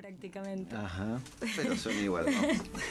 prácticamente. Ajá, pero son igual, ¿no?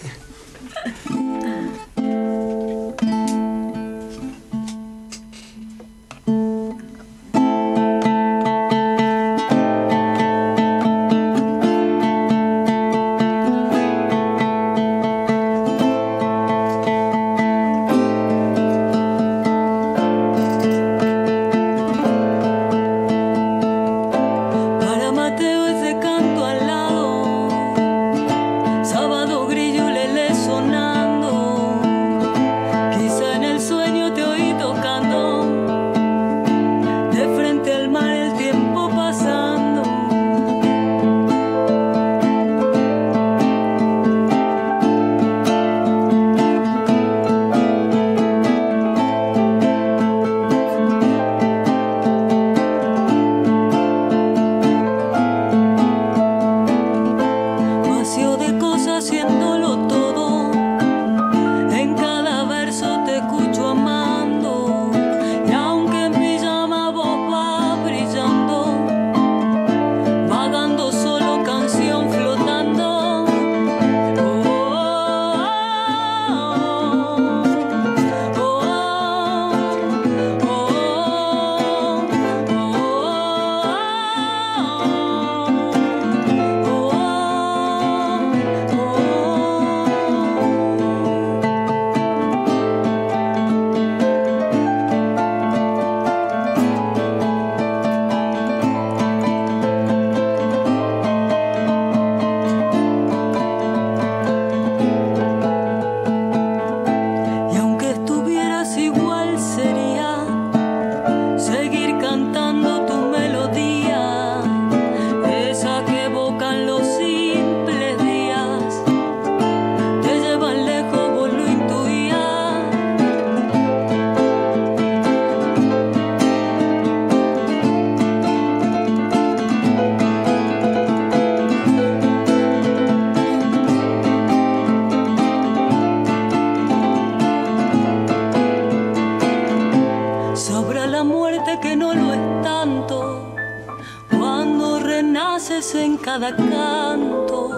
En cada canto,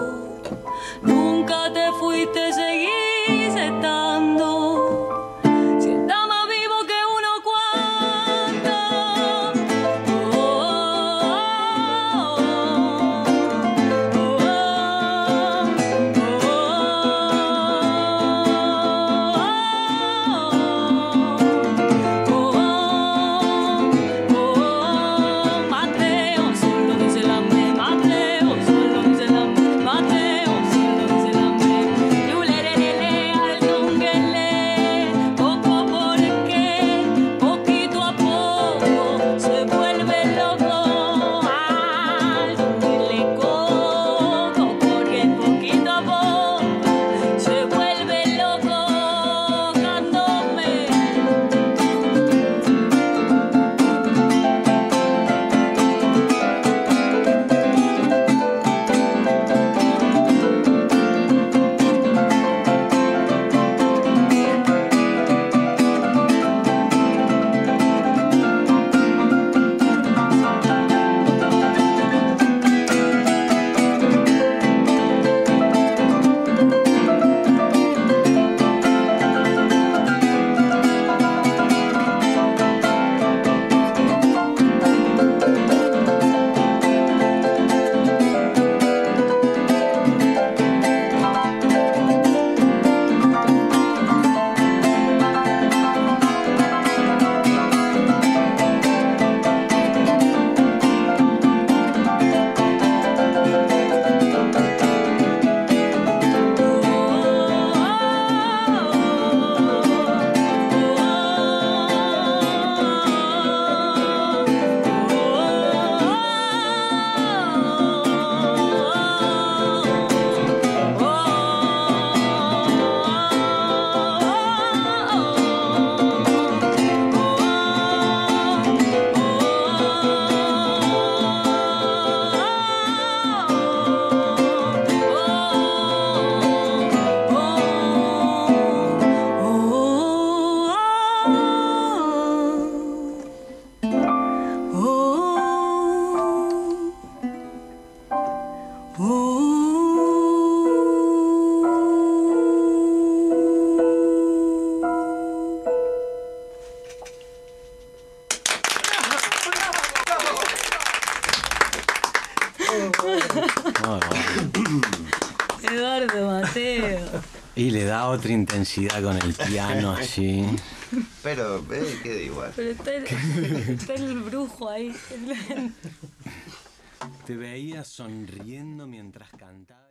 nunca te fuiste, seguís estando. Si está más vivo que uno cuanto. Oh, oh, oh, oh, Mateo, solo dice la Mateo, solo dice la Mateo, solo dice la Eduardo Mateo. Y le da otra intensidad con el piano así. Pero queda igual. Pero está el brujo ahí. Te veía sonriendo mientras cantaba.